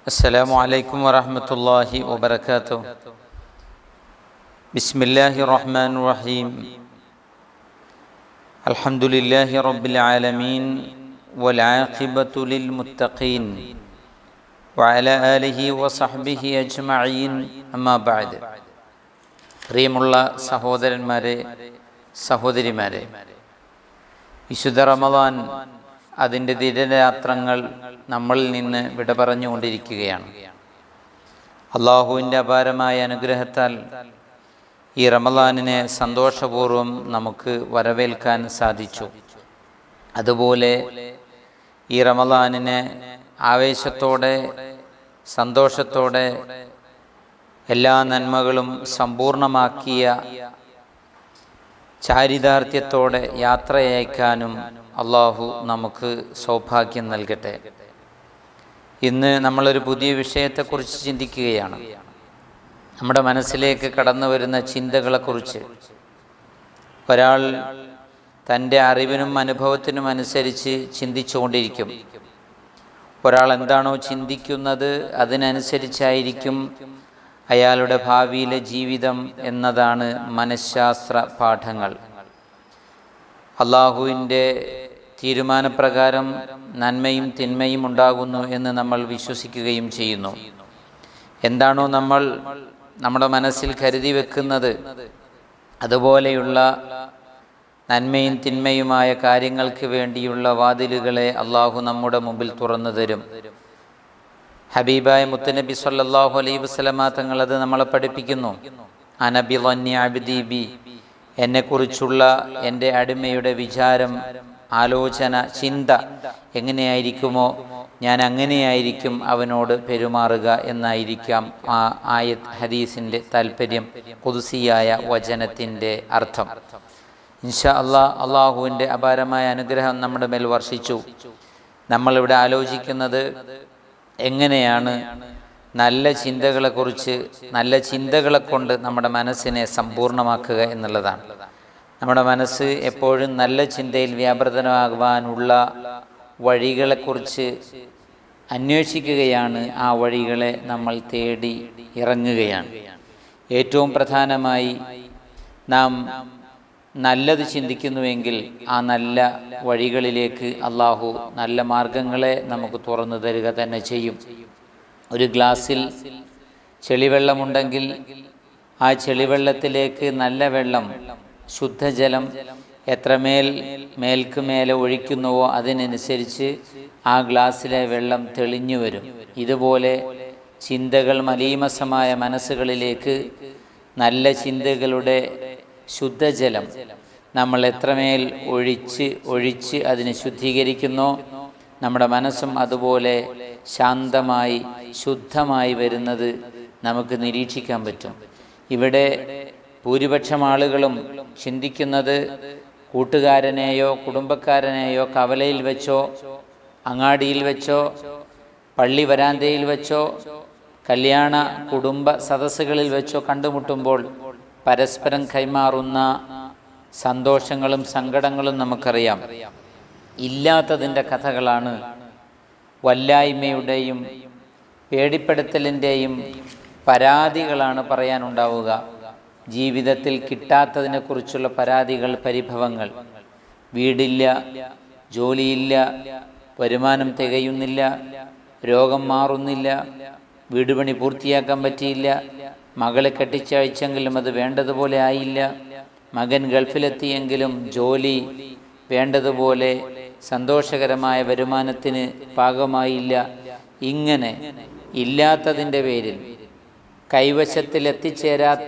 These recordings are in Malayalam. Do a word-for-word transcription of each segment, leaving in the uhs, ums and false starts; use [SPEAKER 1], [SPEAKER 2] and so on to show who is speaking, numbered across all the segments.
[SPEAKER 1] അസ്സലാമു അലൈക്കും വറഹ്മത്തുള്ളാഹി വബറകാതുഹു. ബിസ്മില്ലാഹിർ റഹ്മാനിർ റഹീം. അൽഹംദുലില്ലാഹി റബ്ബിൽ ആലമീൻ വൽ ആഖിബത്തു ലിൽ മുത്തഖീൻ വഅലാ ആലിഹി വസഹ്ബിഹി അജ്മഈൻ. അമ്മാ ബഅദ്. പ്രിയമുള്ള സഹോദരന്മാരെ, സഹോദരിമാരെ, വിശുദ്ധ റമദാൻ അതിൻ്റെ ദിനരാത്രങ്ങൾ നമ്മളിൽ നിന്ന് വിട പറഞ്ഞുകൊണ്ടിരിക്കുകയാണ്. അള്ളാഹുവിൻ്റെ അപാരമായ അനുഗ്രഹത്താൽ ഈ റമദാനിനെ സന്തോഷപൂർവ്വം നമുക്ക് വരവേൽക്കാൻ സാധിച്ചു. അതുപോലെ ഈ റമദാനിനെ ആവേശത്തോടെ, സന്തോഷത്തോടെ, എല്ലാ നന്മകളും സമ്പൂർണമാക്കിയ ചാരിതാർത്ഥ്യത്തോടെ യാത്രയയക്കാനും അള്ളാഹു നമുക്ക് സൗഭാഗ്യം നൽകട്ടെ. ഇന്ന് നമ്മളൊരു പുതിയ വിഷയത്തെക്കുറിച്ച് ചിന്തിക്കുകയാണ്. നമ്മുടെ മനസ്സിലേക്ക് കടന്നു വരുന്ന ചിന്തകളെക്കുറിച്ച്. ഒരാൾ തൻ്റെ അറിവിനും അനുഭവത്തിനും അനുസരിച്ച് ചിന്തിച്ചുകൊണ്ടിരിക്കും. ഒരാൾ എന്താണോ ചിന്തിക്കുന്നത് അതിനനുസരിച്ചായിരിക്കും അയാളുടെ ഭാവിയിലെ ജീവിതം എന്നതാണ് മനഃശാസ്ത്ര പാഠങ്ങൾ. അള്ളാഹുവിൻ്റെ തീരുമാനപ്രകാരം നന്മയും തിന്മയും ഉണ്ടാകുന്നു എന്ന് നമ്മൾ വിശ്വസിക്കുകയും ചെയ്യുന്നു. എന്താണോ നമ്മൾ നമ്മുടെ മനസ്സിൽ കരുതി വെക്കുന്നത് അതുപോലെയുള്ള നന്മയും തിന്മയുമായ കാര്യങ്ങൾക്ക് വേണ്ടിയുള്ള വാതിലുകളെ അള്ളാഹു നമ്മുടെ മുമ്പിൽ തുറന്നു തരും. ഹബീബായ മുത്തനബി സല്ലല്ലാഹു അലൈഹി വസല്ലമ തങ്ങൾ അത് നമ്മളെ പഠിപ്പിക്കുന്നു. അനബി വന്നി അബ്ദി ബി, എന്നെക്കുറിച്ചുള്ള എൻ്റെ അടിമയുടെ വിചാരം, ആലോചന, ചിന്ത എങ്ങനെയായിരിക്കുമോ ഞാൻ അങ്ങനെയായിരിക്കും അവനോട് പെരുമാറുക എന്നായിരിക്കാം ആ ആയത്ത് ഹദീസിൻ്റെ താല്പര്യം, ഖുദ്സിയായ വചനത്തിൻ്റെ അർത്ഥം. ഇൻഷാ അല്ലാഹ് അള്ളാഹുവിൻ്റെ അപാരമായ അനുഗ്രഹം നമ്മുടെ മേൽ വർഷിച്ചു. നമ്മളിവിടെ ആലോചിക്കുന്നത് എങ്ങനെയാണ് നല്ല ചിന്തകളെക്കുറിച്ച്, നല്ല ചിന്തകളെ കൊണ്ട് നമ്മുടെ മനസ്സിനെ സമ്പൂർണ്ണമാക്കുക എന്നുള്ളതാണ്. നമ്മുടെ മനസ്സ് എപ്പോഴും നല്ല ചിന്തയിൽ വ്യാപൃതമാകുവാനുള്ള വഴികളെക്കുറിച്ച് അന്വേഷിക്കുകയാണ്. ആ വഴികളെ നമ്മൾ തേടി ഇറങ്ങുകയാണ്. ഏറ്റവും പ്രധാനമായി നാം നല്ലത് ചിന്തിക്കുന്നുവെങ്കിൽ ആ നല്ല വഴികളിലേക്ക് അള്ളാഹു നല്ല മാർഗങ്ങളെ നമുക്ക് തുറന്നു തരിക തന്നെ ചെയ്യും. ഒരു ഗ്ലാസ്സിൽ ചെളിവെള്ളമുണ്ടെങ്കിൽ ആ ചെളിവെള്ളത്തിലേക്ക് നല്ല വെള്ളം, ശുദ്ധജലം എത്രമേൽ മേൽക്ക് മേലെ ഒഴിക്കുന്നുവോ അതിനനുസരിച്ച് ആ ഗ്ലാസ്സിലെ വെള്ളം തെളിഞ്ഞു വരും. ഇതുപോലെ ചിന്തകൾ, മലീമസമായ മനസ്സുകളിലേക്ക് നല്ല ചിന്തകളുടെ ശുദ്ധജലം നമ്മൾ എത്രമേൽ ഒഴിച്ച് ഒഴിച്ച് അതിനെ ശുദ്ധീകരിക്കുന്നോ നമ്മുടെ മനസ്സും അതുപോലെ ശാന്തമായി ശുദ്ധമായി വരുന്നത് നമുക്ക് നിരീക്ഷിക്കാൻ പറ്റും. ഇവിടെ ഭൂരിപക്ഷം ആളുകളും ചിന്തിക്കുന്നത് കൂട്ടുകാരനെയോ കുടുംബക്കാരനെയോ കവലയിൽ വെച്ചോ, അങ്ങാടിയിൽ വെച്ചോ, പള്ളി വരാന്തയിൽ വെച്ചോ, കല്യാണ കുടുംബ സദസ്സുകളിൽ വെച്ചോ കണ്ടുമുട്ടുമ്പോൾ പരസ്പരം കൈമാറുന്ന സന്തോഷങ്ങളും സങ്കടങ്ങളും നമുക്കറിയാം. ഇല്ലാത്തതിൻ്റെ കഥകളാണ്, വല്ലായ്മയുടെയും പേടിപ്പെടുത്തലിൻ്റെയും പരാതികളാണ് പറയാനുണ്ടാവുക. ജീവിതത്തിൽ കിട്ടാത്തതിനെക്കുറിച്ചുള്ള പരാതികൾ, പരിഭവങ്ങൾ. വീടില്ല, ജോലിയില്ല, വരുമാനം തികയുന്നില്ല, രോഗം മാറുന്നില്ല, വീടുപണി പൂർത്തിയാക്കാൻ പറ്റിയില്ല, മകളെ കെട്ടിച്ചയച്ചെങ്കിലും അത് വേണ്ടതുപോലെ ആയില്ല, മകൻ ഗൾഫിലെത്തിയെങ്കിലും ജോലി വേണ്ടതുപോലെ സന്തോഷകരമായ വരുമാനത്തിന് പാകമായില്ല. ഇങ്ങനെ ഇല്ലാത്തതിൻ്റെ പേരിൽ, കൈവശത്തിൽ എത്തിച്ചേരാത്ത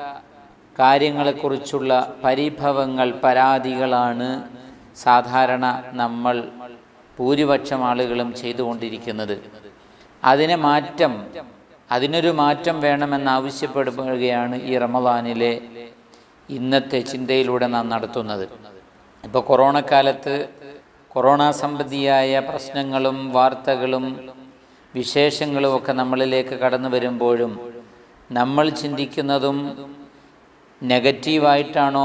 [SPEAKER 1] കാര്യങ്ങളെക്കുറിച്ചുള്ള പരിഭവങ്ങൾ, പരാതികളാണ് സാധാരണ നമ്മൾ ഭൂരിപക്ഷം ആളുകളും ചെയ്തുകൊണ്ടിരിക്കുന്നത്. അതിനെ മാറ്റം അതിനൊരു മാറ്റം വേണമെന്നാവശ്യപ്പെടുകയാണ് ഈ റമദാനിലെ ഇന്നത്തെ ചിന്തയിലൂടെ നാം നടത്തുന്നത്. ഇപ്പോൾ കൊറോണ കാലത്ത് കൊറോണ സംബന്ധിയായ പ്രശ്നങ്ങളും വാർത്തകളും വിശേഷങ്ങളും ഒക്കെ നമ്മളിലേക്ക് കടന്നു വരുമ്പോഴും നമ്മൾ ചിന്തിക്കുന്നതും നെഗറ്റീവായിട്ടാണോ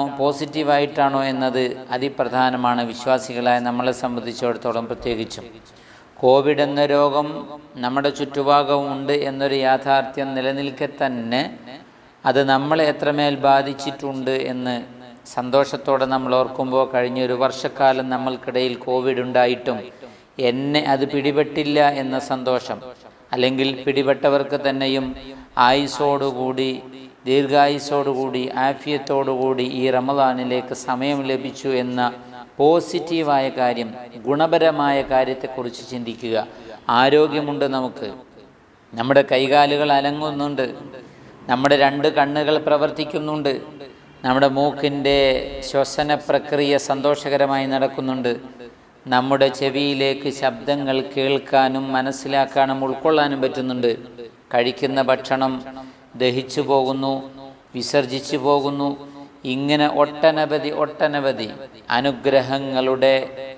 [SPEAKER 1] പോസിറ്റീവായിട്ടാണോ എന്നത് അതിപ്രധാനമാണ്. വിശ്വാസികളായ നമ്മളെ സംബന്ധിച്ചിടത്തോളം പ്രത്യേകിച്ചും കോവിഡ് എന്ന രോഗം നമ്മുടെ ചുറ്റുഭാഗവും ഉണ്ട് എന്നൊരു യാഥാർത്ഥ്യം നിലനിൽക്കെ തന്നെ അത് നമ്മളെ എത്രമേൽ ബാധിച്ചിട്ടുണ്ട് എന്ന് സന്തോഷത്തോടെ നമ്മൾ ഓർക്കുമ്പോൾ, കഴിഞ്ഞ ഒരു വർഷക്കാലം നമ്മൾക്കിടയിൽ കോവിഡ് ഉണ്ടായിട്ടും എന്നെ അത് പിടിപെട്ടില്ല എന്ന സന്തോഷം, അല്ലെങ്കിൽ പിടിപെട്ടവർക്ക് തന്നെയും ആയുസ്സോടുകൂടി ദീർഘായുസ്സോടുകൂടി ആഫിയത്തോടുകൂടി ഈ റമദാനിലേക്ക് സമയം ലഭിച്ചു എന്ന പോസിറ്റീവായ കാര്യം, ഗുണപരമായ കാര്യത്തെക്കുറിച്ച് ചിന്തിക്കുക. ആരോഗ്യമുണ്ട്, നമുക്ക് നമ്മുടെ കൈകാലുകൾ അനങ്ങുന്നുണ്ട്, നമ്മുടെ രണ്ട് കണ്ണുകൾ പ്രവർത്തിക്കുന്നുണ്ട്, നമ്മുടെ മൂക്കിൻ്റെ ശ്വസന പ്രക്രിയ സന്തോഷകരമായി നടക്കുന്നുണ്ട്, നമ്മുടെ ചെവിയിലേക്ക് ശബ്ദങ്ങൾ കേൾക്കാനും മനസ്സിലാക്കാനും ഉൾക്കൊള്ളാനും പറ്റുന്നുണ്ട്, കഴിക്കുന്ന ഭക്ഷണം ദഹിച്ചു പോകുന്നു, വിസർജിച്ചു പോകുന്നു. ഇങ്ങനെ ഒട്ടനവധി ഒട്ടനവധി അനുഗ്രഹങ്ങളുടെ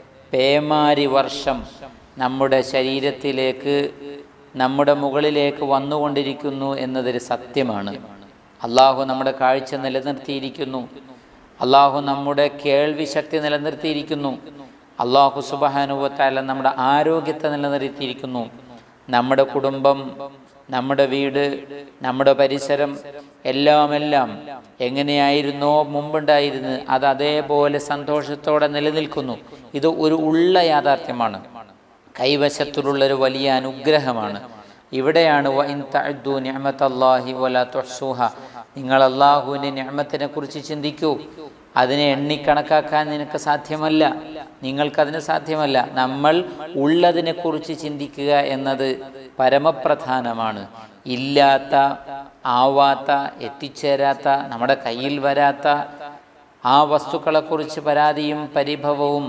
[SPEAKER 1] പേമാരി വർഷം നമ്മുടെ ശരീരത്തിലേക്ക്, നമ്മുടെ മുകളിലേക്ക് വന്നുകൊണ്ടിരിക്കുന്നു എന്നതൊരു സത്യമാണ്. അള്ളാഹു നമ്മുടെ കാഴ്ച നിലനിർത്തിയിരിക്കുന്നു, അള്ളാഹു നമ്മുടെ കേൾവി ശക്തി നിലനിർത്തിയിരിക്കുന്നു, അള്ളാഹു സുബ്ഹാനഹു വ തആല നമ്മുടെ ആരോഗ്യത്തെ നിലനിർത്തിയിരിക്കുന്നു. നമ്മുടെ കുടുംബം, നമ്മുടെ വീട്, നമ്മുടെ പരിസരം എല്ലാമെല്ലാം എങ്ങനെയായിരുന്നോ മുമ്പുണ്ടായിരുന്നത് അത് അതേപോലെ സന്തോഷത്തോടെ നിലനിൽക്കുന്നു. ഇത് ഒരു ഉള്ള യാഥാർത്ഥ്യമാണ്, കൈവശത്തിലുള്ളൊരു വലിയ അനുഗ്രഹമാണ്. ഇവിടെയാണ് വ ഇൻ തഅദ്ദു നിഅമതല്ലാഹി വലാ തുഹ്സുഹ, നിങ്ങൾ അള്ളാഹുവിൻ്റെ നിഅമത്തിനെ കുറിച്ച് ചിന്തിക്കൂ, അതിനെ എണ്ണിക്കണക്കാക്കാൻ നിനക്ക് സാധ്യമല്ല, നിങ്ങൾക്കതിന് സാധ്യമല്ല. നമ്മൾ ഉള്ളതിനെക്കുറിച്ച് ചിന്തിക്കുക എന്നത് പരമപ്രധാനമാണ്. ഇല്ലാത്ത, ആവാത്ത, എത്തിച്ചേരാത്ത, നമ്മുടെ കയ്യിൽ വരാത്ത ആ വസ്തുക്കളെക്കുറിച്ച് പരാതിയും പരിഭവവും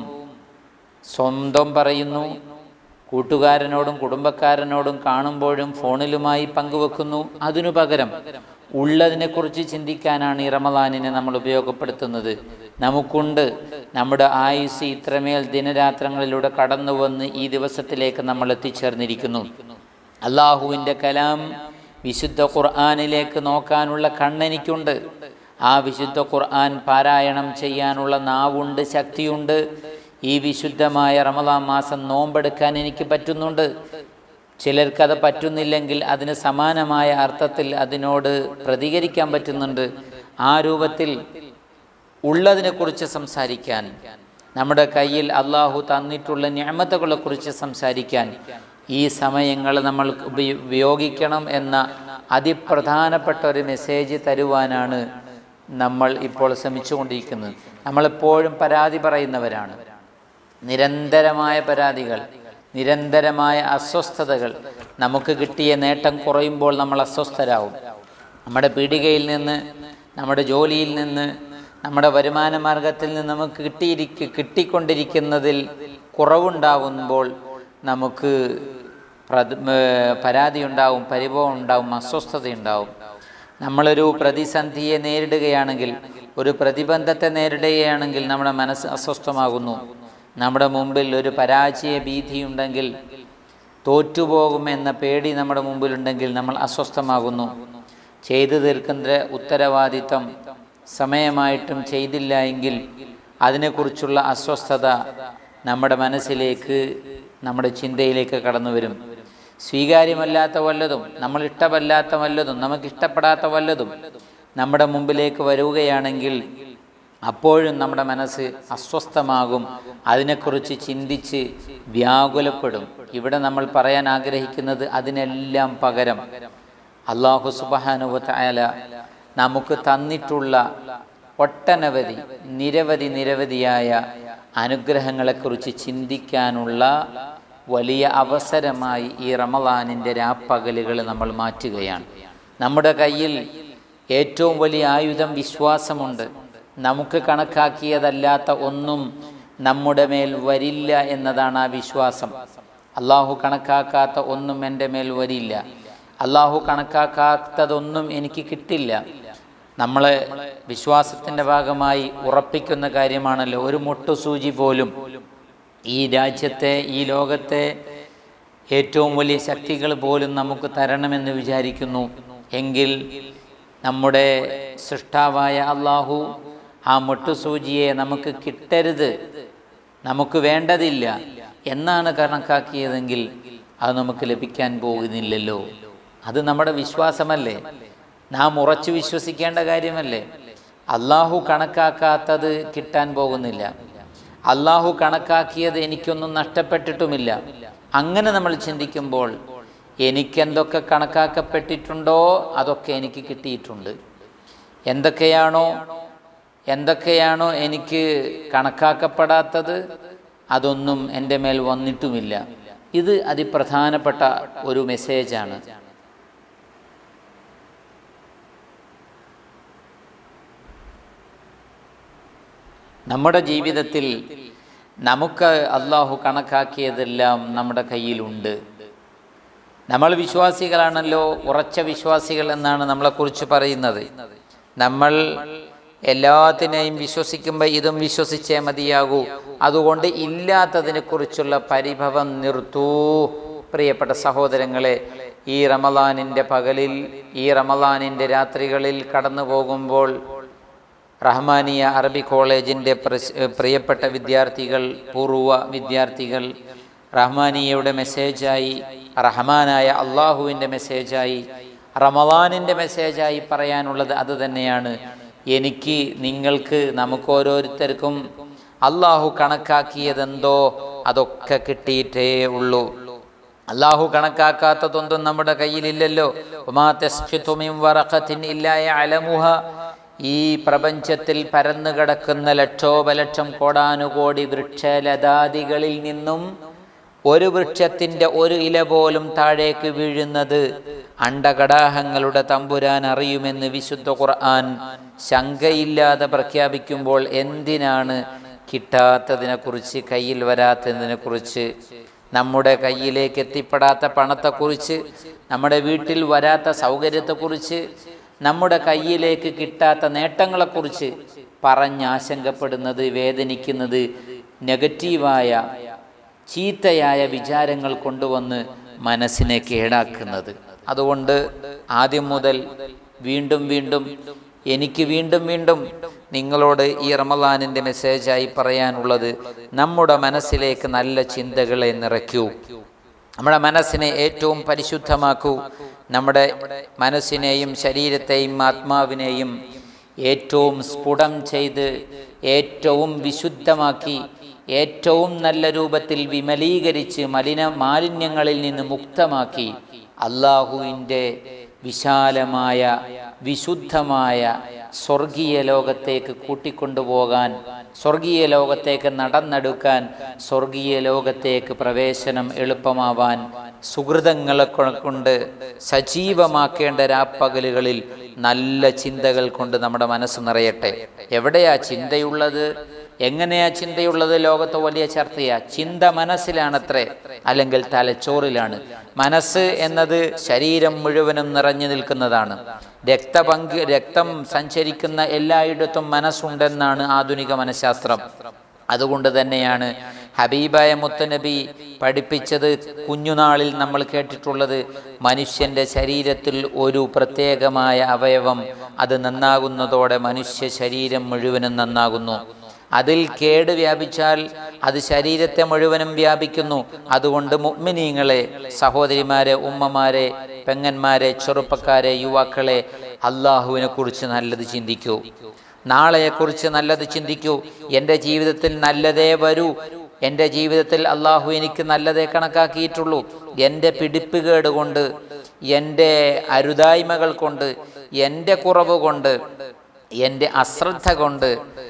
[SPEAKER 1] സ്വന്തം പറയുന്നു, കൂട്ടുകാരനോടും കുടുംബക്കാരനോടും കാണുമ്പോഴും ഫോണിലുമായി പങ്കുവെക്കുന്നു. അതിനു പകരം ഉള്ളതിനെക്കുറിച്ച് ചിന്തിക്കാനാണ് ഈ റമദാനിനെ നമ്മൾ ഉപയോഗപ്പെടുത്തുന്നത്. നമുക്കുണ്ട്, നമ്മുടെ ആയുസ് ഇത്രമേൽ ദിനരാത്രങ്ങളിലൂടെ കടന്നു വന്ന് ഈ ദിവസത്തിലേക്ക് നമ്മൾ എത്തിച്ചേർന്നിരിക്കുന്നു. അള്ളാഹുവിൻ്റെ കലാം വിശുദ്ധ ഖുർആനിലേക്ക് നോക്കാനുള്ള കണ്ണെനിക്കുണ്ട്, ആ വിശുദ്ധ ഖുർആൻ പാരായണം ചെയ്യാനുള്ള നാവുണ്ട്, ശക്തിയുണ്ട്. ഈ വിശുദ്ധമായ റമദാൻ മാസം നോമ്പെടുക്കാൻ എനിക്ക് പറ്റുന്നുണ്ട്. ചിലർക്കത് പറ്റുന്നില്ലെങ്കിൽ അതിന് സമാനമായ അർത്ഥത്തിൽ അതിനോട് പ്രതികരിക്കാൻ പറ്റുന്നുണ്ട്. ആ രൂപത്തിൽ ഉള്ളതിനെക്കുറിച്ച് സംസാരിക്കാൻ, നമ്മുടെ കയ്യിൽ അള്ളാഹു തന്നിട്ടുള്ള നിഅമത്തുകളെക്കുറിച്ച് സംസാരിക്കാൻ ഈ സമയങ്ങൾ നമ്മൾ ഉപയോഗിക്കണം എന്ന അതിപ്രധാനപ്പെട്ട ഒരു മെസ്സേജ് തരുവാനാണ് നമ്മൾ ഇപ്പോൾ ശ്രമിച്ചുകൊണ്ടിരിക്കുന്നത്. നമ്മളെപ്പോഴും പരാതി പറയുന്നവരാണ്, നിരന്തരമായ പരാതികൾ, നിരന്തരമായ അസ്വസ്ഥതകൾ. നമുക്ക് കിട്ടിയ നേട്ടം കുറയുമ്പോൾ നമ്മൾ അസ്വസ്ഥരാകും. നമ്മുടെ പീടികയിൽ നിന്ന്, നമ്മുടെ ജോലിയിൽ നിന്ന്, നമ്മുടെ വരുമാന മാർഗത്തിൽ നിന്ന് നമുക്ക് കിട്ടിയിരിക്ക കിട്ടിക്കൊണ്ടിരിക്കുന്നതിൽ കുറവുണ്ടാകുമ്പോൾ നമുക്ക് പരാതി ഉണ്ടാവും, പരിഭവം ഉണ്ടാവും, അസ്വസ്ഥതയുണ്ടാവും. നമ്മളൊരു പ്രതിസന്ധിയെ നേരിടുകയാണെങ്കിൽ, ഒരു പ്രതിബന്ധത്തെ നേരിടുകയാണെങ്കിൽ നമ്മുടെ മനസ്സ് അസ്വസ്ഥമാകുന്നു. നമ്മുടെ മുമ്പിൽ ഒരു പരാജയ ഭീതിയുണ്ടെങ്കിൽ, തോറ്റുപോകുമെന്ന പേടി നമ്മുടെ മുമ്പിലുണ്ടെങ്കിൽ നമ്മൾ അസ്വസ്ഥമാകുന്നു. ചെയ്തു തീർക്കുന്ന ഉത്തരവാദിത്വം സമയമായിട്ടും ചെയ്തില്ല എങ്കിൽ അതിനെക്കുറിച്ചുള്ള അസ്വസ്ഥത നമ്മുടെ മനസ്സിലേക്ക്, നമ്മുടെ ചിന്തയിലേക്ക് കടന്നു വരും. സ്വീകാര്യമല്ലാത്ത വല്ലതും, നമ്മൾ ഇഷ്ടമല്ലാത്ത വല്ലതും, നമുക്കിഷ്ടപ്പെടാത്ത വല്ലതും നമ്മുടെ മുമ്പിലേക്ക് വരികയാണെങ്കിൽ അപ്പോഴും നമ്മുടെ മനസ്സ് അസ്വസ്ഥമാകും, അതിനെക്കുറിച്ച് ചിന്തിച്ച് വ്യാകുലപ്പെടും. ഇവിടെ നമ്മൾ പറയാൻ ആഗ്രഹിക്കുന്നത് അതിനെല്ലാം പകരം അല്ലാഹു സുബ്ഹാനഹു വ തആല നമുക്ക് തന്നിട്ടുള്ള ഒട്ടനവധി നിരവധി നിരവധിയായ അനുഗ്രഹങ്ങളെക്കുറിച്ച് ചിന്തിക്കാനുള്ള വലിയ അവസരമായി ഈ റമദാനിൻ്റെ രാപ്പകലുകൾ നമ്മൾ മാറ്റുകയാണ്. നമ്മുടെ കയ്യിൽ ഏറ്റവും വലിയ ആയുധം വിശ്വാസമുണ്ട്. നമുക്ക് കണക്കാക്കിയതല്ലാത്ത ഒന്നും നമ്മുടെ മേൽ വരില്ല എന്നതാണ് ആ വിശ്വാസം. അള്ളാഹു കണക്കാക്കാത്ത ഒന്നും എൻ്റെ മേൽ വരില്ല, അള്ളാഹു കണക്കാക്കാത്തതൊന്നും എനിക്ക് കിട്ടില്ല. നമ്മളെ വിശ്വാസത്തിൻ്റെ ഭാഗമായി ഉറപ്പിക്കുന്ന കാര്യമാണല്ലോ. ഒരു മുട്ടുസൂചി പോലും ഈ രാജ്യത്തെ, ഈ ലോകത്തെ ഏറ്റവും വലിയ ശക്തികൾ പോലും നമുക്ക് തരണമെന്ന് വിചാരിക്കുന്നു എങ്കിൽ നമ്മുടെ സൃഷ്ടാവായ അള്ളാഹു ആ മുട്ടുസൂചിയെ നമുക്ക് കിട്ടരുത്, നമുക്ക് വേണ്ടതില്ല എന്നാണ് കണക്കാക്കിയതെങ്കിൽ അത് നമുക്ക് ലഭിക്കാൻ പോകുന്നില്ലല്ലോ. അത് നമ്മുടെ വിശ്വാസമല്ലേ, നാം ഉറച്ചു വിശ്വസിക്കേണ്ട കാര്യമല്ലേ. അള്ളാഹു കണക്കാക്കാത്തത് കിട്ടാൻ പോകുന്നില്ല, അള്ളാഹു കണക്കാക്കിയത് എനിക്കൊന്നും നഷ്ടപ്പെട്ടിട്ടുമില്ല. അങ്ങനെ നമ്മൾ ചിന്തിക്കുമ്പോൾ എനിക്കെന്തൊക്കെ കണക്കാക്കപ്പെട്ടിട്ടുണ്ടോ അതൊക്കെ എനിക്ക് കിട്ടിയിട്ടുണ്ട്. എന്തൊക്കെയാണോ എന്തൊക്കെയാണോ എനിക്ക് കണക്കാക്കപ്പെടാത്തത് അതൊന്നും എൻ്റെ മേൽ വന്നിട്ടുമില്ല. ഇത് അതിപ്രധാനപ്പെട്ട ഒരു മെസ്സേജാണ്. നമ്മുടെ ജീവിതത്തിൽ നമുക്ക് അള്ളാഹു കണക്കാക്കിയതെല്ലാം നമ്മുടെ കയ്യിലുണ്ട്. നമ്മൾ വിശ്വാസികളാണല്ലോ, ഉറച്ച വിശ്വാസികൾ എന്നാണ് നമ്മളെക്കുറിച്ച് പറയുന്നത്. നമ്മൾ എല്ലാത്തിനെയും വിശ്വസിക്കുമ്പോൾ ഇതും വിശ്വസിച്ചേ മതിയാകൂ. അതുകൊണ്ട് ഇല്ലാത്തതിനെ കുറിച്ചുള്ള പരിഭവം നിർത്തൂ. പ്രിയപ്പെട്ട സഹോദരങ്ങളെ, ഈ റമളാനിൻ്റെ പകലിൽ, ഈ റമളാനിൻ്റെ രാത്രികളിൽ കടന്നു പോകുമ്പോൾ റഹ്മാനിയ അറബി കോളേജിൻ്റെ പ്രിയപ്പെട്ട വിദ്യാർത്ഥികൾ, പൂർവ്വ വിദ്യാർത്ഥികൾ റഹ്മാനിയയുടെ മെസ്സേജായി, റഹ്മാനായ അള്ളാഹുവിൻ്റെ മെസ്സേജായി, റമളാനിൻ്റെ മെസ്സേജായി പറയാനുള്ളത് അത് തന്നെയാണ്. എനിക്ക്, നിങ്ങൾക്ക്, നമുക്ക് ഓരോരുത്തർക്കും അള്ളാഹു കണക്കാക്കിയതെന്തോ അതൊക്കെ കിട്ടിയിട്ടേ ഉള്ളൂ. അള്ളാഹു കണക്കാക്കാത്തതൊന്നും നമ്മുടെ കയ്യിലില്ലല്ലോ. വമാ തസ്ഖിതു മിൻ വറഖത്തിൻ ഇല്ലാ യഅലമുഹ. ഈ പ്രപഞ്ചത്തിൽ പരന്നു കിടക്കുന്ന ലക്ഷോപലക്ഷം കോടാനുകോടി വൃക്ഷലതാദികളിൽ നിന്നും ഒരു വൃക്ഷത്തിൻ്റെ ഒരു ഇല പോലും താഴേക്ക് വീഴുന്നത് അണ്ടകടാഹങ്ങളുടെ തമ്പുരാൻ അറിയുമെന്ന് വിശുദ്ധ ഖുർആൻ ശങ്കയില്ലാതെ പ്രഖ്യാപിക്കുമ്പോൾ എന്തിനാണ് കിട്ടാത്തതിനെക്കുറിച്ച്, കയ്യിൽ വരാത്തതിനെക്കുറിച്ച്, നമ്മുടെ കയ്യിലേക്ക് എത്തിപ്പെടാത്ത പണത്തെക്കുറിച്ച്, നമ്മുടെ വീട്ടിൽ വരാത്ത സൗകര്യത്തെക്കുറിച്ച്, നമ്മുടെ കയ്യിലേക്ക് കിട്ടാത്ത നേട്ടങ്ങളെക്കുറിച്ച് പറഞ്ഞാശങ്കപ്പെടുന്നത്, വേദനിക്കുന്നത്, നെഗറ്റീവായ ചീത്തയായ വിചാരങ്ങൾ കൊണ്ടുവന്ന് മനസ്സിനെ കേടാക്കുന്നത്. അതുകൊണ്ട് ആദ്യം മുതൽ വീണ്ടും വീണ്ടും എനിക്ക് വീണ്ടും വീണ്ടും നിങ്ങളോട് ഈ റമളാനിൻ്റെ മെസ്സേജായി പറയാനുള്ളത്, നമ്മുടെ മനസ്സിലേക്ക് നല്ല ചിന്തകളെ നിറയ്ക്കൂ. നമ്മുടെ മനസ്സിനെ ഏറ്റവും പരിശുദ്ധമാക്കൂ. നമ്മുടെ മനസ്സിനെയും ശരീരത്തെയും ആത്മാവിനെയും ഏറ്റവും സ്ഫുടം ചെയ്ത് ഏറ്റവും വിശുദ്ധമാക്കി ഏറ്റവും നല്ല രൂപത്തിൽ വിമലീകരിച്ച് മലിന മാലിന്യങ്ങളിൽ നിന്ന് മുക്തമാക്കി അള്ളാഹുവിൻ്റെ വിശാലമായ വിശുദ്ധമായ സ്വർഗീയ ലോകത്തേക്ക് കൂട്ടിക്കൊണ്ടുപോകാൻ, സ്വർഗീയ ലോകത്തേക്ക് നടന്നെടുക്കാൻ, സ്വർഗീയ ലോകത്തേക്ക് പ്രവേശനം എളുപ്പമാവാൻ സുഹൃതങ്ങളെ കൊണ്ട് സജീവമാക്കേണ്ട രാപ്പകലുകളിൽ നല്ല ചിന്തകൾ കൊണ്ട് നമ്മുടെ മനസ്സ് നിറയട്ടെ. എവിടെയാ ചിന്തയുള്ളത്, എങ്ങനെയാ ചിന്തയുള്ളത്? ലോകത്ത് വലിയ ചർച്ചയാ. ചിന്ത മനസ്സിലാണത്രേ, അല്ലെങ്കിൽ തലച്ചോറിലാണ്. മനസ്സ് എന്നത് ശരീരം മുഴുവനും നിറഞ്ഞു നിൽക്കുന്നതാണ്. രക്തപങ്ക് രക്തം സഞ്ചരിക്കുന്ന എല്ലായിടത്തും മനസ്സുണ്ടെന്നാണ് ആധുനിക മനഃശാസ്ത്രം. അതുകൊണ്ട് തന്നെയാണ് ഹബീബായ മുത്തനബി പഠിപ്പിച്ചത്, കുഞ്ഞുനാളിൽ നമ്മൾ കേട്ടിട്ടുള്ളത്, മനുഷ്യൻ്റെ ശരീരത്തിൽ ഒരു പ്രത്യേകമായ അവയവം അത് നന്നാകുന്നതോടെ മനുഷ്യ ശരീരം മുഴുവനും നന്നാകുന്നു. അതിൽ കേട് വ്യാപിച്ചാൽ അത് ശരീരത്തെ മുഴുവനും വ്യാപിക്കുന്നു. അതുകൊണ്ട് മുഅ്മിനീങ്ങളെ, സഹോദരിമാരെ, ഉമ്മമാരെ, പെങ്ങന്മാരെ, ചെറുപ്പക്കാരെ, യുവാക്കളെ, അള്ളാഹുവിനെ കുറിച്ച് നല്ലത് ചിന്തിക്കൂ. നാളെയെക്കുറിച്ച് നല്ലത് ചിന്തിക്കൂ. എൻ്റെ ജീവിതത്തിൽ നല്ലതേ വരൂ. എൻ്റെ ജീവിതത്തിൽ അള്ളാഹു എനിക്ക് നല്ലതേ കണക്കാക്കിയിട്ടുള്ളൂ. എൻ്റെ പിടിപ്പുകേട് കൊണ്ട്, എൻ്റെ അരുതായ്മകൾ കൊണ്ട്, എൻ്റെ കുറവ് കൊണ്ട്, എൻ്റെ അശ്രദ്ധ കൊണ്ട്,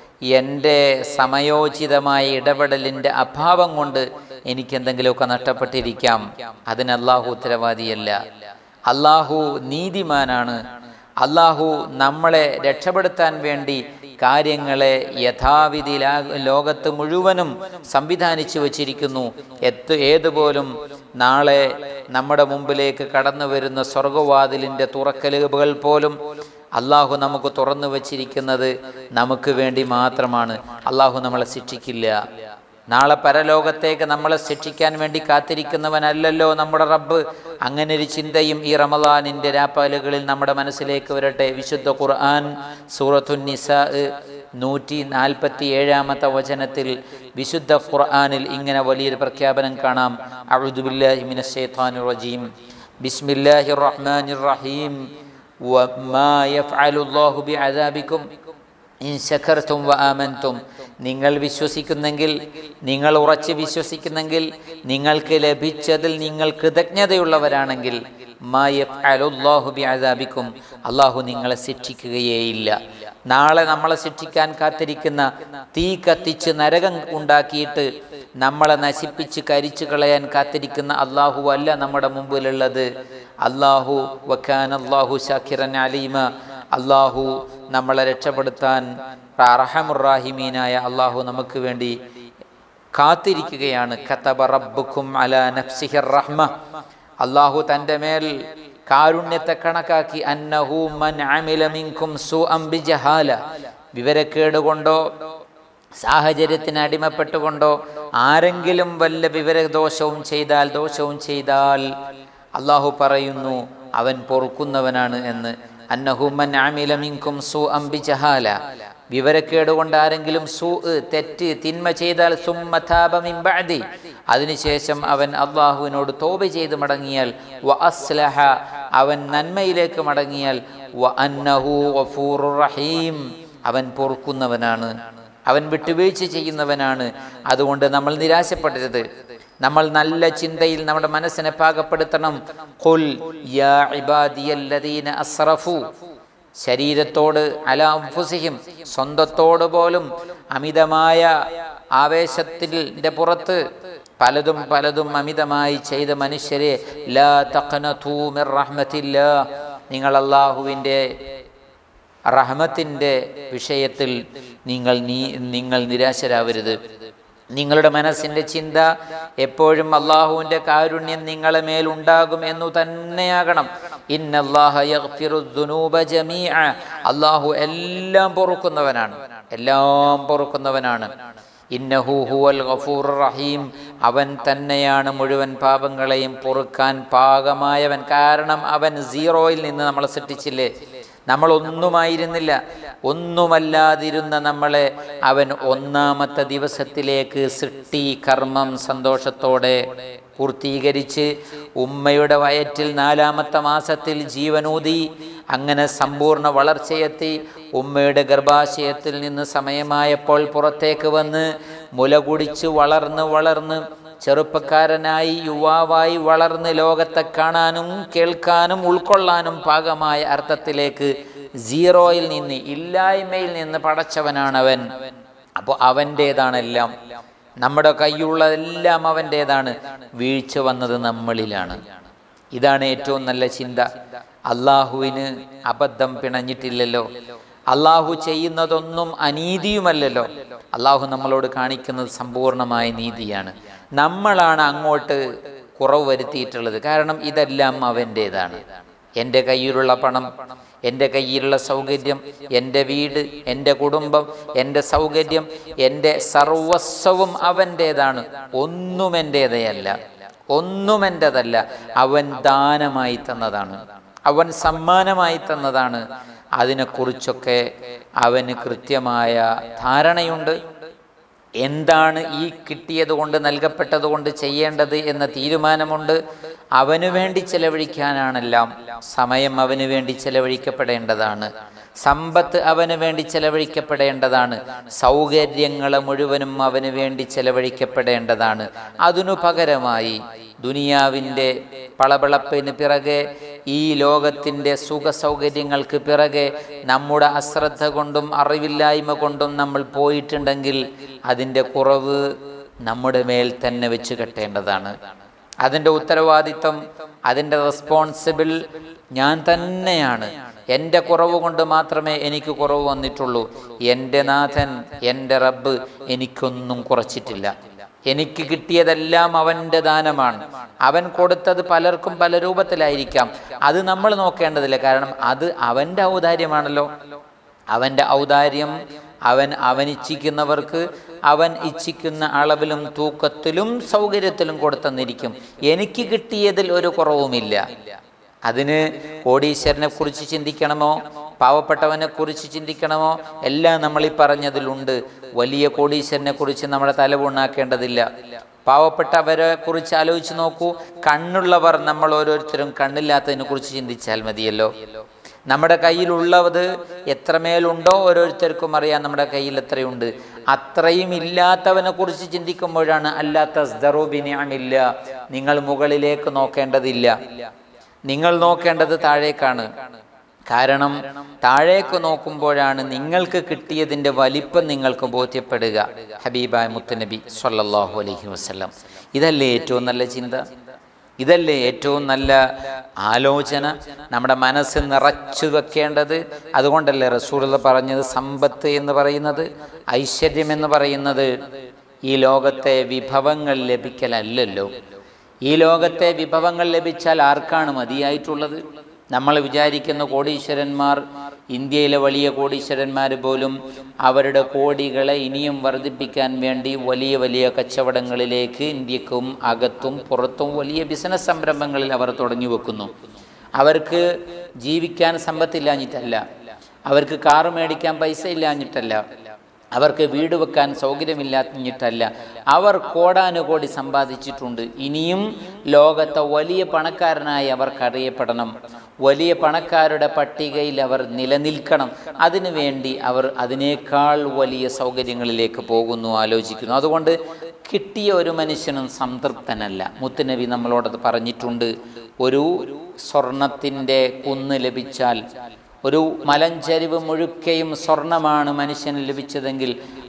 [SPEAKER 1] എൻ്റെ സമയോചിതമായ ഇടപെടലിൻ്റെ അഭാവം കൊണ്ട് എനിക്കെന്തെങ്കിലുമൊക്കെ നഷ്ടപ്പെട്ടിരിക്കാം. അതിന് അള്ളാഹു ഉത്തരവാദിയല്ല. അള്ളാഹു നീതിമാനാണ്. അള്ളാഹു നമ്മളെ രക്ഷപ്പെടുത്താൻ വേണ്ടി കാര്യങ്ങളെ യഥാവിധി ലോകത്ത് മുഴുവനും സംവിധാനിച്ചു വച്ചിരിക്കുന്നു. എത്ത് ഏതുപോലും നാളെ നമ്മുടെ മുമ്പിലേക്ക് കടന്നു വരുന്ന സ്വർഗവാതിലിൻ്റെ തുറക്കലുകൾ പോലും അള്ളാഹു നമുക്ക് തുറന്നു വച്ചിരിക്കുന്നത് നമുക്ക് വേണ്ടി മാത്രമാണ്. അള്ളാഹു നമ്മളെ ശിക്ഷിക്കില്ല. നാളെ പരലോകത്തേക്ക് നമ്മളെ ശിക്ഷിക്കാൻ വേണ്ടി കാത്തിരിക്കുന്നവനല്ലല്ലോ നമ്മുടെ റബ്ബ്. അങ്ങനെ ഒരു ചിന്തയും ഈ റമളാനിൻ്റെ രാപ്പകലുകളിൽ നമ്മുടെ മനസ്സിലേക്ക് വരട്ടെ. വിശുദ്ധ ഖുർആൻ സൂറത്തുൻ നിസാ നൂറ്റി നാൽപ്പത്തി ഏഴാമത്തെ വചനത്തിൽ വിശുദ്ധ ഖുർആനിൽ ഇങ്ങനെ വലിയൊരു പ്രഖ്യാപനം കാണാം. അഊദു ബില്ലാഹി മിനശ് ശൈത്വാനിർ റജീം ബിസ്മില്ലാഹിർ റഹ്മാനിർ റഹീം വമാ യഫ്അലുല്ലാഹു ബിഅദാബികും ഇൻ ശകർതും വആമൻതും. നിങ്ങൾ വിശ്വസിക്കുന്നെങ്കിൽ, നിങ്ങൾ ഉറച്ച് വിശ്വസിക്കുന്നെങ്കിൽ, നിങ്ങൾക്ക് ലഭിച്ചതിൽ നിങ്ങൾ കൃതജ്ഞതയുള്ളവരാണെങ്കിൽ, മാ യഫ്അലുല്ലാഹു ബിഅദാബികും, അല്ലാഹു നിങ്ങളെ ശിക്ഷിക്കുകയേയില്ല. നാളെ നമ്മളെ ശിക്ഷിക്കാൻ കാത്തിരിക്കുന്ന തീ കത്തിച്ച് നരകം ഉണ്ടാക്കിയിട്ട് നമ്മളെ നശിപ്പിച്ച് കരിച്ചു കളയാൻ കാത്തിരിക്കുന്ന അല്ലാഹു അല്ല നമ്മുടെ മുമ്പിലുള്ളത്. അല്ലാഹു വകാനല്ലാഹു ശാകിറൻ അലീമ. അല്ലാഹു നമ്മളെ രക്ഷപ്പെടുത്താൻ അർഹമുർ റഹീമീനായ അല്ലാഹു നമുക്ക് വേണ്ടി കാത്തിരിക്കുകയാണ്. കതബ റബ്ബുക്കും അലാ നഫ്സിഹിർ റഹ്മ. അല്ലാഹു തൻ്റെ മേൽ കാരുണ്യത്തെ കണക്കാക്കി, അന്നഹു മൻ അമില മിൻകും സൂഅൻ ബിജഹാല, വിവരക്കേട് കൊണ്ടോ സാഹചര്യത്തിന് അടിമപ്പെട്ടുകൊണ്ടോ ആരെങ്കിലും വല്ല വിവരദോഷവും ചെയ്താൽ ദോഷവും ചെയ്താൽ അല്ലാഹു പറയുന്നു അവൻ പൊറുക്കുന്നവനാണ് എന്ന്. അന്നഹു മൻ അമില മിൻകും സൂഅൻ ബിജഹാല, വിവരക്കേട് കൊണ്ട് ആരെങ്കിലും സൂ തെറ്റ് തിന്മ ചെയ്താൽ സുമ്മ താബ മിൻ ബഅദി, അതിനുശേഷം അവൻ അല്ലാഹുവിനോട് തൗബ ചെയ്ത് മടങ്ങിയാൽ, വ അസ്ലഹ, അവൻ നന്മയിലേക്ക് മടങ്ങിയാൽ, വ അന്നഹു ഗഫൂറുർ റഹീം, അവൻ പൊറുക്കുന്നവനാണ്, അവൻ വിട്ടുവീഴ്ച ചെയ്യുന്നവനാണ്. അതുകൊണ്ട് നമ്മൾ നിരാശപ്പെടരുത്. നമ്മൾ നല്ല ചിന്തയിൽ നമ്മുടെ മനസ്സിനെ പാകപ്പെടുത്തണം. ഖുൽ യാ ഇബാദിയല്ലദീന അസ്റഫു, ശരീരത്തോട് അലാ അൻഫുസിഹിം, സ്വന്തത്തോട് പോലും അമിതമായ ആവേശത്തിന്റെ പുറത്ത് പലതും പലതും അമിതമായി ചെയ്ത മനുഷ്യരെ, ലാ തഖ്നതു മിർ റഹ്മത്തില്ലാഹ്, നിങ്ങൾ അല്ലാഹുവിൻ്റെ റഹ്മത്തിൻ്റെ വിഷയത്തിൽ നിങ്ങൾ നീ നിങ്ങൾ നിരാശരാവരുത്. നിങ്ങളുടെ മനസ്സിൻ്റെ ചിന്ത എപ്പോഴും അല്ലാഹുവിൻ്റെ കാരുണ്യം നിങ്ങളെ മേലുണ്ടാകും എന്നു തന്നെയാകണം. ഇന്നല്ലാഹ യഗ്ഫിറു ദുനൂബ ജമീഅ, അല്ലാഹു എല്ലാം പൊറുക്കുന്നവനാണ്, എല്ലാം പൊറുക്കുന്നവനാണ്. ഇന്നഹു ഹുവൽ ഗഫൂറുർ റഹീം, അവൻ തന്നെയാണ് മുഴുവൻ പാപങ്ങളെയും പൊറുക്കാൻ പാകമായവൻ. കാരണം അവൻ സീറോയിൽ നിന്ന് നമ്മളെ സൃഷ്ടിച്ചില്ലേ, നമ്മൾ ഒന്നുമായിരുന്നില്ല, ഒന്നുമല്ലാതിരുന്ന നമ്മളെ അവൻ ഒന്നാമത്തെ ദിവസത്തിലേക്ക് സൃഷ്ടി കർമ്മം സന്തോഷത്തോടെ പൂർത്തീകരിച്ച് ഉമ്മയുടെ വയറ്റിൽ നാലാമത്തെ മാസത്തിൽ ജീവനൂതി, അങ്ങനെ സമ്പൂർണ്ണ വളർച്ചയെത്തി ഉമ്മയുടെ ഗർഭാശയത്തിൽ നിന്ന് സമയമായപ്പോൾ പുറത്തേക്ക് വന്ന് മുല കുടിച്ച് വളർന്ന് വളർന്ന് ചെറുപ്പക്കാരനായി യുവാവായി വളർന്ന് ലോകത്തെ കാണാനും കേൾക്കാനും ഉൾക്കൊള്ളാനും പാകമായ അർത്ഥത്തിലേക്ക് സീറോയിൽ നിന്ന്, ഇല്ലായ്മയിൽ നിന്ന് പടച്ചവനാണവൻ. അപ്പോൾ അവൻ്റേതാണെല്ലാം, നമ്മുടെ കയ്യിലുള്ളതെല്ലാം അവൻ്റേതാണ്. വീഴ്ച വന്നത് നമ്മളിലാണ്. ഇതാണ് ഏറ്റവും നല്ല ചിന്ത. അള്ളാഹുവിന് അബദ്ധം പിണഞ്ഞിട്ടില്ലല്ലോ, അള്ളാഹു ചെയ്യുന്നതൊന്നും അനീതിയുമല്ലല്ലോ. അള്ളാഹു നമ്മളോട് കാണിക്കുന്നത് സമ്പൂർണമായ നീതിയാണ്. നമ്മളാണ് അങ്ങോട്ട് കുറവ് വരുത്തിയിട്ടുള്ളത്. കാരണം ഇതെല്ലാം അവൻ്റേതാണ്. എൻ്റെ കയ്യിലുള്ള പണം, എൻ്റെ കയ്യിലുള്ള സൗകര്യം, എൻ്റെ വീട്, എൻ്റെ കുടുംബം, എൻ്റെ സൗകര്യം, എൻ്റെ സർവസ്വവും അവൻ്റേതാണ്. ഒന്നും എൻ്റേതല്ല, ഒന്നും എൻ്റെതല്ല. അവൻ ദാനമായി തന്നതാണ്, അവൻ സമ്മാനമായി തന്നതാണ്. അതിനെക്കുറിച്ചൊക്കെ അവന് കൃത്യമായ ധാരണയുണ്ട്. എന്താണ് ഈ കിട്ടിയത് കൊണ്ട് നൽകപ്പെട്ടത് കൊണ്ട് ചെയ്യേണ്ടത് എന്ന തീരുമാനമുണ്ട്. അവനു വേണ്ടി ചെലവഴിക്കാനാണെല്ലാം. സമയം അവന് വേണ്ടി ചെലവഴിക്കപ്പെടേണ്ടതാണ്, സമ്പത്ത് അവന് വേണ്ടി ചെലവഴിക്കപ്പെടേണ്ടതാണ്, സൗകര്യങ്ങൾ മുഴുവനും അവന് വേണ്ടി ചെലവഴിക്കപ്പെടേണ്ടതാണ്. അതിനു പകരമായി ദുനിയാവിൻ്റെ പളപളപ്പിന് പിറകെ, ഈ ലോകത്തിൻ്റെ സുഖ സൗകര്യങ്ങൾക്ക് പിറകെ നമ്മുടെ അശ്രദ്ധ കൊണ്ടും അറിവില്ലായ്മ കൊണ്ടും നമ്മൾ പോയിട്ടുണ്ടെങ്കിൽ അതിൻ്റെ കുറവ് നമ്മുടെ മേൽ തന്നെ വെച്ച് കെട്ടേണ്ടതാണ്. അതിൻ്റെ ഉത്തരവാദിത്വം, അതിൻ്റെ റെസ്പോൺസിബിൾ ഞാൻ തന്നെയാണ്. എൻ്റെ കുറവ് കൊണ്ട് മാത്രമേ എനിക്ക് കുറവ് വന്നിട്ടുള്ളൂ. എൻ്റെ നാഥൻ, എൻ്റെ റബ്ബ് എനിക്കൊന്നും കുറച്ചിട്ടില്ല. എനിക്ക് കിട്ടിയതെല്ലാം അവൻ്റെ ദാനമാണ്. അവൻ കൊടുത്തത് പലർക്കും പല രൂപത്തിലായിരിക്കാം. അത് നമ്മൾ നോക്കേണ്ടതില്ല. കാരണം അത് അവൻ്റെ ഔദാര്യമാണല്ലോ. അവൻ്റെ ഔദാര്യം അവൻ അവൻ ഇച്ഛിക്കുന്നവർക്ക് അവൻ ഇച്ഛിക്കുന്ന അളവിലും തൂക്കത്തിലും സൗകര്യത്തിലും കൊടുത്തെന്നിരിക്കും. എനിക്ക് കിട്ടിയതിൽ ഒരു കുറവുമില്ല. അതിന് കോടീശ്വരനെ കുറിച്ച് ചിന്തിക്കണമോ, പാവപ്പെട്ടവനെ കുറിച്ച് ചിന്തിക്കണമോ, എല്ലാം നമ്മൾ ഈ പറഞ്ഞതിലുണ്ട്. വലിയ കോടീശ്വരനെ കുറിച്ച് നമ്മുടെ തലവുണ്ണാക്കേണ്ടതില്ല. പാവപ്പെട്ടവരെ കുറിച്ച് ആലോചിച്ച് നോക്കൂ. കണ്ണുള്ളവർ നമ്മൾ ഓരോരുത്തരും കണ്ണില്ലാത്തതിനെ കുറിച്ച് ചിന്തിച്ചാൽ മതിയല്ലോ. നമ്മുടെ കയ്യിലുള്ളത് എത്രമേലുണ്ടോ ഓരോരുത്തർക്കും അറിയാം നമ്മുടെ കയ്യിൽ എത്രയുണ്ട്. അത്രയും ഇല്ലാത്തവനെ കുറിച്ച് ചിന്തിക്കുമ്പോഴാണ് അല്ലാത്ത സ്ദറൂബിനിഅമില്ല, നിങ്ങൾ മുകളിലേക്ക് നോക്കേണ്ടതില്ല, നിങ്ങൾ നോക്കേണ്ടത് താഴേക്കാണ്. കാരണം താഴേക്ക് നോക്കുമ്പോഴാണ് നിങ്ങൾക്ക് കിട്ടിയതിൻ്റെ വലിപ്പം നിങ്ങൾക്ക് ബോധ്യപ്പെടുക. ഹബീബായ മുത്തുനബി സ്വല്ലല്ലാഹു അലൈഹി വസല്ലം. ഇതല്ലേ ഏറ്റവും നല്ല ചിന്ത? ഇതല്ലേ ഏറ്റവും നല്ല ആലോചന? നമ്മുടെ മനസ്സ് നിറച്ചു വെക്കേണ്ടത്. അതുകൊണ്ടല്ലേ റസൂലുള്ളാഹി പറഞ്ഞത് സമ്പത്ത് എന്ന് പറയുന്നത്, ഐശ്വര്യം എന്ന് പറയുന്നത് ഈ ലോകത്തെ വിഭവങ്ങൾ ലഭിക്കലല്ലല്ലോ. ഈ ലോകത്തെ വിഭവങ്ങൾ ലഭിച്ചാൽ ആർക്കാണ് മതിയായിട്ടുള്ളത്? നമ്മൾ വിചാരിക്കുന്ന കോടീശ്വരന്മാർ, ഇന്ത്യയിലെ വലിയ കോടീശ്വരന്മാർ പോലും അവരുടെ കോടികളെ ഇനിയും വർദ്ധിപ്പിക്കാൻ വേണ്ടി വലിയ വലിയ കച്ചവടങ്ങളിലേക്ക് ഇന്ത്യക്കും അകത്തും പുറത്തും വലിയ ബിസിനസ് സംരംഭങ്ങളിൽ അവർ തുടങ്ങി വെക്കുന്നു. അവർക്ക് ജീവിക്കാൻ സമ്പത്തില്ലാഞ്ഞിട്ടല്ല, അവർക്ക് കാറ് മേടിക്കാൻ പൈസ ഇല്ലാഞ്ഞിട്ടല്ല, അവർക്ക് വീട് വെക്കാൻ സൗകര്യമില്ലാഞ്ഞിട്ടല്ല, അവർ കോടാനുകോടി സമ്പാദിച്ചിട്ടുണ്ട്. ഇനിയും ലോകത്തെ വലിയ പണക്കാരനായി അവർക്കറിയപ്പെടണം, വലിയ പണക്കാരുടെ പട്ടികയിൽ അവർ നിലനിൽക്കണം. അതിനു വേണ്ടി അവർ അതിനേക്കാൾ വലിയ സൗകര്യങ്ങളിലേക്ക് പോകുന്നു, ആലോചിക്കുന്നു. അതുകൊണ്ട് കിട്ടിയ ഒരു മനുഷ്യനും സംതൃപ്തനല്ല. മുത്തുനബി നമ്മളോടത് പറഞ്ഞിട്ടുണ്ട്. ഒരു സ്വർണത്തിൻ്റെ കുന്ന് ലഭിച്ചാൽ, ഒരു മലഞ്ചരിവ് മുഴുക്കയും സ്വർണമാണ് മനുഷ്യന് ലഭിച്ചതെങ്കിൽ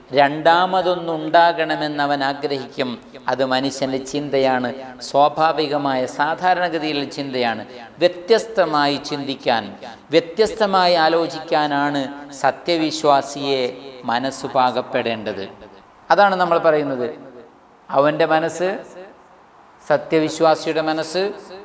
[SPEAKER 1] രണ്ടാമതൊന്നുണ്ടാകണമെന്ന് അവൻ ആഗ്രഹിക്കും. അത് മനുഷ്യൻ്റെ ചിന്തയാണ്, സ്വാഭാവികമായ സാധാരണഗതിയിലുള്ള ചിന്തയാണ്. വ്യത്യസ്തമായി ചിന്തിക്കാൻ, വ്യത്യസ്തമായി ആലോചിക്കാനാണ് സത്യവിശ്വാസിയെ മനസ്സ് പാകപ്പെടേണ്ടത്. അതാണ് നമ്മൾ പറയുന്നത്. അവൻ്റെ മനസ്സ്, സത്യവിശ്വാസിയുടെ മനസ്സ്,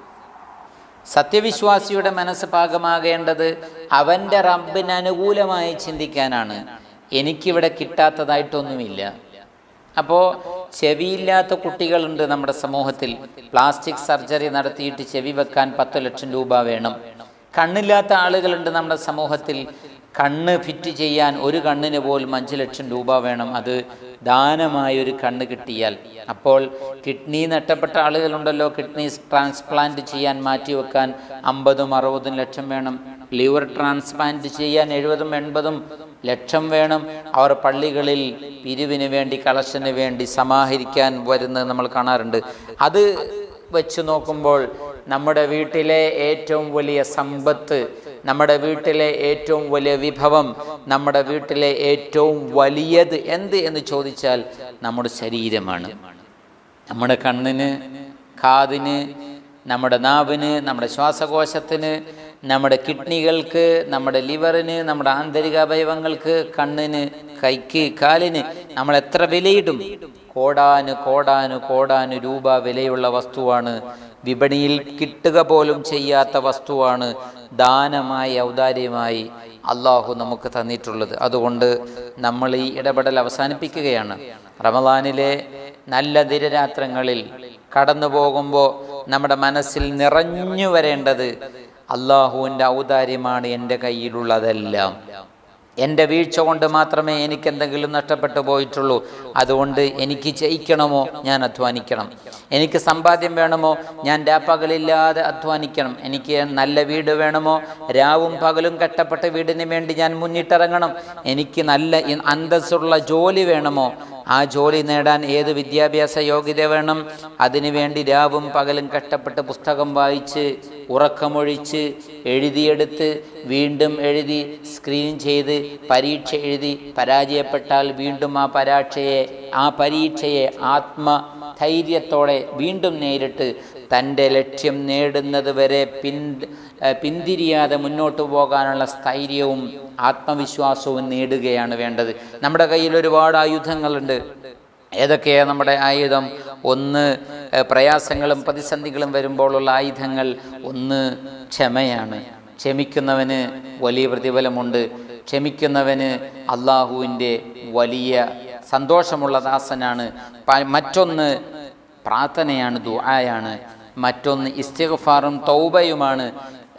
[SPEAKER 1] സത്യവിശ്വാസിയുടെ മനസ്സ് പാകമാകേണ്ടത് അവൻ്റെ റബ്ബിന് അനുകൂലമായി ചിന്തിക്കാനാണ്. എനിക്കിവിടെ കിട്ടാത്തതായിട്ടൊന്നുമില്ല. അപ്പോൾ ചെവിയില്ലാത്ത കുട്ടികളുണ്ട് നമ്മുടെ സമൂഹത്തിൽ. പ്ലാസ്റ്റിക് സർജറി നടത്തിയിട്ട് ചെവി വെക്കാൻ പത്ത് ലക്ഷം രൂപ വേണം. കണ്ണില്ലാത്ത ആളുകളുണ്ട് നമ്മുടെ സമൂഹത്തിൽ. കണ്ണ് ഫിറ്റ് ചെയ്യാൻ ഒരു കണ്ണിന് പോലും അഞ്ച് ലക്ഷം രൂപ വേണം. അത് ദാനമായൊരു കണ്ണ് കിട്ടിയാൽ. അപ്പോൾ കിഡ്നി നഷ്ടപ്പെട്ട ആളുകളുണ്ടല്ലോ, കിഡ്നി ട്രാൻസ്പ്ലാന്റ് ചെയ്യാൻ മാറ്റി വെക്കാൻ അമ്പതും അറുപതും ലക്ഷം വേണം. ലിവർ ട്രാൻസ്പ്ലാന്റ് ചെയ്യാൻ എഴുപതും എൺപതും ലക്ഷം വേണം. അവർ പള്ളികളിൽ പിരിവിന് വേണ്ടി, കളക്ഷന് വേണ്ടി സമാഹരിക്കാൻ വരുന്നത് നമ്മൾ കാണാറുണ്ട്. അത് വെച്ച് നോക്കുമ്പോൾ നമ്മുടെ വീട്ടിലെ ഏറ്റവും വലിയ സമ്പത്ത്, നമ്മുടെ വീട്ടിലെ ഏറ്റവും വലിയ വിഭവം, നമ്മുടെ വീട്ടിലെ ഏറ്റവും വലിയത് എന്ത് എന്ന് ചോദിച്ചാൽ നമ്മുടെ ശരീരമാണ്. നമ്മുടെ കണ്ണിന്, കാതിന്, നമ്മുടെ നാവിന്, നമ്മുടെ ശ്വാസകോശത്തിന്, നമ്മുടെ കിഡ്നികൾക്ക്, നമ്മുടെ ലിവറിന്, നമ്മുടെ ആന്തരിക അവയവങ്ങൾക്ക്, കണ്ണിന്, കൈക്ക്, കാലിന് നമ്മൾ എത്ര വിലയിടും? കോടാനു കോടാനു കോടാനു രൂപ വിലയുള്ള വസ്തുവാണ്. വിപണിയിൽ കിട്ടുക പോലും ചെയ്യാത്ത വസ്തുവാണ് ദാനമായി, ഔദാര്യമായി അള്ളാഹു നമുക്ക് തന്നിട്ടുള്ളത്. അതുകൊണ്ട് നമ്മൾ ഈ ഇടപെടൽ അവസാനിപ്പിക്കുകയാണ്. റമളാനിലെ നല്ല ദിനരാത്രങ്ങളിൽ കടന്നു പോകുമ്പോൾ നമ്മുടെ മനസ്സിൽ നിറഞ്ഞു വരേണ്ടത് അള്ളാഹുവിൻ്റെ ഔദാര്യമാണ് എൻ്റെ കയ്യിലുള്ളതെല്ലാം. എൻ്റെ വീഴ്ച കൊണ്ട് മാത്രമേ എനിക്ക് എന്തെങ്കിലും നഷ്ടപ്പെട്ടു പോയിട്ടുള്ളൂ. അതുകൊണ്ട് എനിക്ക് ജയിക്കണമോ ഞാൻ അധ്വാനിക്കണം. എനിക്ക് സമ്പാദ്യം വേണമോ ഞാൻ രാപ്പകലില്ലാതെ അധ്വാനിക്കണം. എനിക്ക് നല്ല വീട് വേണമോ രാവും പകലും കഷ്ടപ്പെട്ട വീടിന് വേണ്ടി ഞാൻ മുന്നിട്ടിറങ്ങണം. എനിക്ക് നല്ല അന്തസ്സുള്ള ജോലി വേണമോ ആ ജോലി നേടാൻ ഏത് വിദ്യാഭ്യാസ യോഗ്യത വേണം? അതിനുവേണ്ടി രാവും പകലും കഷ്ടപ്പെട്ട് പുസ്തകം വായിച്ച് ഉറക്കമൊഴിച്ച് എഴുതിയെടുത്ത് വീണ്ടും എഴുതി സ്ക്രീൻ ചെയ്ത് പരീക്ഷ എഴുതി പരാജയപ്പെട്ടാൽ വീണ്ടും ആ പരീക്ഷയെ ആ പരീക്ഷയെ ആത്മധൈര്യത്തോടെ വീണ്ടും നേരിട്ട് തൻ്റെ ലക്ഷ്യം നേടുന്നത് വരെ പിൻ പിന്തിരിയാതെ മുന്നോട്ട് പോകാനുള്ള സ്ഥൈര്യവും ആത്മവിശ്വാസവും നേടുകയാണ് വേണ്ടത്. നമ്മുടെ കയ്യിൽ ഒരുപാട് ആയുധങ്ങളുണ്ട്. ഏതൊക്കെയാണ് നമ്മുടെ ആയുധം? ഒന്ന് പ്രയാസങ്ങളും പ്രതിസന്ധികളും വരുമ്പോഴുള്ള ആയുധങ്ങൾ. ഒന്ന് ക്ഷമയാണ്. ക്ഷമിക്കുന്നവന് വലിയ പ്രതിഫലമുണ്ട്. ക്ഷമിക്കുന്നവന് അള്ളാഹുവിൻ്റെ വലിയ സന്തോഷമുള്ള ദാസനാണ്. മറ്റൊന്ന് പ്രാർത്ഥനയാണ്, ദുആയാണ്. മറ്റൊന്ന് ഇസ്തിഗ്ഫാറും തൗബയുമാണ്.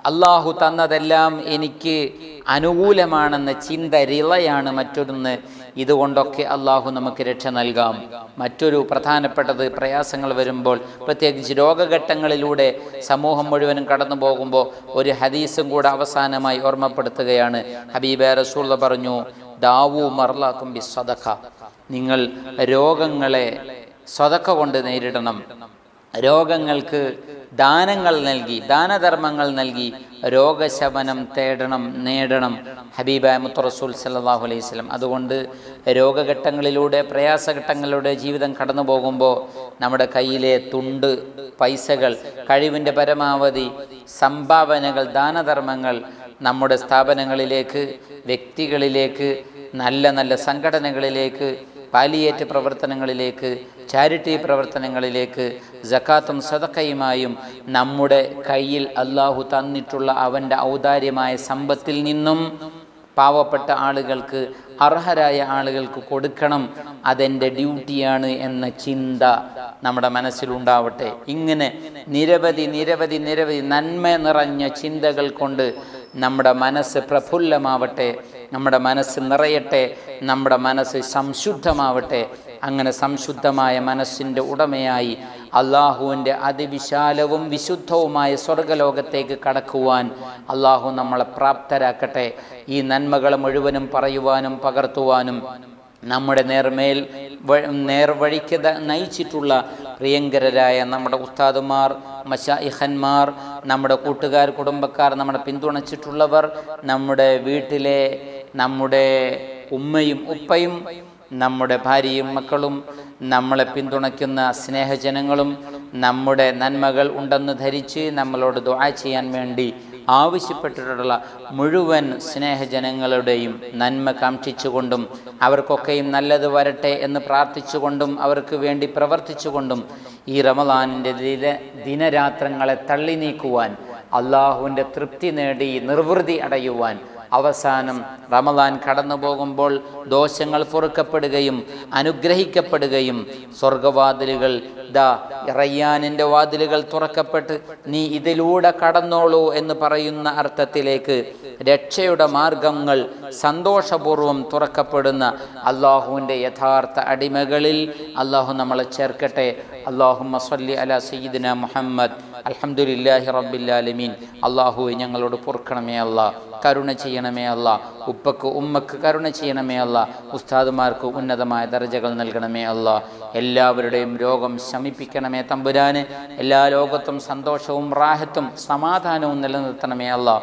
[SPEAKER 1] അള്ളാഹു തന്നതെല്ലാം എനിക്ക് അനുകൂലമാണെന്ന ചിന്ത റിളയാണ് മറ്റൊന്ന്. ഇതുകൊണ്ടൊക്കെ അള്ളാഹു നമുക്ക് രക്ഷ നൽകാം. മറ്റൊരു പ്രധാനപ്പെട്ടത് പ്രയാസങ്ങൾ വരുമ്പോൾ, പ്രത്യേകിച്ച് രോഗഘട്ടങ്ങളിലൂടെ സമൂഹം മുഴുവനും കടന്നു പോകുമ്പോൾ ഒരു ഹദീസും കൂടെ അവസാനമായി ഓർമ്മപ്പെടുത്തുകയാണ്. ഹബീബ റസൂൽ പറഞ്ഞു, ദാവൂ മർലാക്കും ബി സദഖ, നിങ്ങൾ രോഗങ്ങളെ സദഖ കൊണ്ട് നേരിടണം. രോഗങ്ങൾക്ക് ദാനങ്ങൾ നൽകി, ദാനധർമ്മങ്ങൾ നൽകി രോഗശമനം തേടണം, നേടണം. ഹബീബായ മുത്ത് റസൂൽ സല്ലല്ലാഹു അലൈഹി വസല്ലം. അതുകൊണ്ട് രോഗഘട്ടങ്ങളിലൂടെ, പ്രയാസഘട്ടങ്ങളിലൂടെ ജീവിതം കടന്നു പോകുമ്പോൾ നമ്മുടെ കയ്യിലെ തുണ്ട് പൈസകൾ, കഴിവിൻ്റെ പരമാവധി സംഭാവനകൾ, ദാനധർമ്മങ്ങൾ നമ്മുടെ സ്ഥാപനങ്ങളിലേക്ക്, വ്യക്തികളിലേക്ക്, നല്ല നല്ല സംഘടനകളിലേക്ക്, പാലിയേറ്റ് പ്രവർത്തനങ്ങളിലേക്ക്, ചാരിറ്റി പ്രവർത്തനങ്ങളിലേക്ക്, സകാത്തും സദഖയുമായും നമ്മുടെ കയ്യിൽ അള്ളാഹു തന്നിട്ടുള്ള അവൻ്റെ ഔദാര്യമായ സമ്പത്തിൽ നിന്നും പാവപ്പെട്ട ആളുകൾക്ക്, അർഹരായ ആളുകൾക്ക് കൊടുക്കണം. അതെൻ്റെ ഡ്യൂട്ടിയാണ് എന്ന ചിന്ത നമ്മുടെ മനസ്സിലുണ്ടാവട്ടെ. ഇങ്ങനെ നിരവധി നിരവധി നിരവധി നന്മ നിറഞ്ഞ ചിന്തകൾ കൊണ്ട് നമ്മുടെ മനസ്സ് പ്രഫുല്ലമാവട്ടെ, നമ്മുടെ മനസ്സ് നിറയട്ടെ, നമ്മുടെ മനസ്സ് സംശുദ്ധമാവട്ടെ. അങ്ങനെ സംശുദ്ധമായ മനസ്സിൻ്റെ ഉടമയായി അള്ളാഹുവിൻ്റെ അതിവിശാലവും വിശുദ്ധവുമായ സ്വർഗലോകത്തേക്ക് കടക്കുവാൻ അള്ളാഹു നമ്മളെ പ്രാപ്തരാക്കട്ടെ. ഈ നന്മകൾ മുഴുവനും പറയുവാനും പകർത്തുവാനും നമ്മുടെ നേർമേൽ നേർവഴിക്ക് നയിച്ചിട്ടുള്ള പ്രിയങ്കരരായ നമ്മുടെ ഉസ്താദുമാർ, മശായിഖന്മാർ, നമ്മുടെ കൂട്ടുകാർ, കുടുംബക്കാർ, നമ്മുടെ പിന്തുണച്ചിട്ടുള്ളവർ, നമ്മുടെ വീട്ടിലെ നമ്മുടെ ഉമ്മയും ഉപ്പയും, നമ്മുടെ ഭാര്യയും മക്കളും, നമ്മളെ പിന്തുണയ്ക്കുന്ന സ്നേഹജനങ്ങളും, നമ്മുടെ നന്മകൾ ഉണ്ടെന്ന് ധരിച്ച് നമ്മളോട് ദുആ ചെയ്യാൻ വേണ്ടി ആവശ്യപ്പെട്ടിട്ടുള്ള മുഴുവൻ സ്നേഹജനങ്ങളുടെയും നന്മ കാക്ഷിച്ചുകൊണ്ടും അവർക്കൊക്കെയും നല്ലത് വരട്ടെ എന്ന് പ്രാർത്ഥിച്ചുകൊണ്ടും അവർക്ക് വേണ്ടി പ്രവർത്തിച്ചുകൊണ്ടും ഈ റമളാനിൻ്റെ ദിന ദിനരാത്രങ്ങളെ തള്ളി നീക്കുവാൻ, അള്ളാഹുവിൻ്റെ തൃപ്തി നേടി നിർവൃതി അടയുവാൻ, അവസാനം റമളാൻ കടന്നു പോകുമ്പോൾ ദോഷങ്ങൾ പൊറുക്കപ്പെടുകയും അനുഗ്രഹിക്കപ്പെടുകയും സ്വർഗവാതിലുകൾ, ദാ റയ്യാനിൻ്റെ വാതിലുകൾ തുറക്കപ്പെട്ട് നീ ഇതിലൂടെ കടന്നോളൂ എന്ന് പറയുന്ന അർത്ഥത്തിലേക്ക് രക്ഷയുടെ മാർഗങ്ങൾ സന്തോഷപൂർവ്വം തുറക്കപ്പെടുന്ന അള്ളാഹുവിൻ്റെ യഥാർത്ഥ അടിമകളിൽ അള്ളാഹു നമ്മളെ ചേർക്കട്ടെ. അല്ലാഹുമ്മ സ്വല്ലി അലാ സയ്യിദിന മുഹമ്മദ്. അൽഹംദുലില്ലാഹി റബ്ബിൽ ആലമീൻ. അള്ളാഹുവെ ഞങ്ങളോട് പൊറുക്കണമേ അല്ലാ, കരുണ ചെയ്യണമേ അല്ലാ, ഉപ്പക്ക് ഉമ്മക്ക് കരുണ ചെയ്യണമേ അല്ലാ, ഉസ്താദുമാർക്ക് ഉന്നതമായ ദർജകൾ നൽകണമേ അല്ലാ, എല്ലാവരുടെയും രോഗം ശമിപ്പിക്കണമേ തമ്പുരാന്, എല്ലാ ലോകത്തും സന്തോഷവും റാഹത്തും സമാധാനവും നിലനിർത്തണമേ അല്ലാ.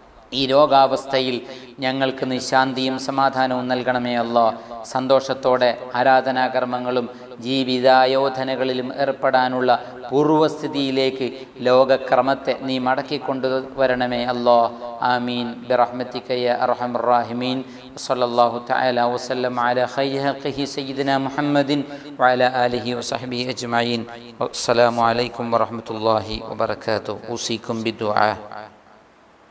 [SPEAKER 1] ഈ രോഗാവസ്ഥയിൽ ഞങ്ങൾക്ക് നിശാന്തിയും സമാധാനവും നൽകണമേ അല്ലാ. സന്തോഷത്തോടെ ആരാധനാകർമ്മങ്ങളും ജീവിതായോധനകളിലും ഏർപ്പെടാനുള്ള പൂർവസ്ഥിതിയിലേക്ക് ലോകക്രമത്തെ നീ മടക്കിക്കൊണ്ടു വരണമേ അല്ലാ. ആമീൻ ബിറഹ്മതിക യാ അർഹമർ റഹീമീൻ. സ്വല്ലല്ലാഹു തആല വസല്ലം അലാ ഖൈരി ഖൽഖിഹി സയ്യിദിനാ മുഹമ്മദിൻ വഅലാ ആലിഹി വസഹ്ബിഹി അജ്മഈൻ. അസ്സലാമു അലൈക്കും വറഹ്മത്തുള്ളാഹി വബറകാതുഹു. ഉസീകും ബിദുആ.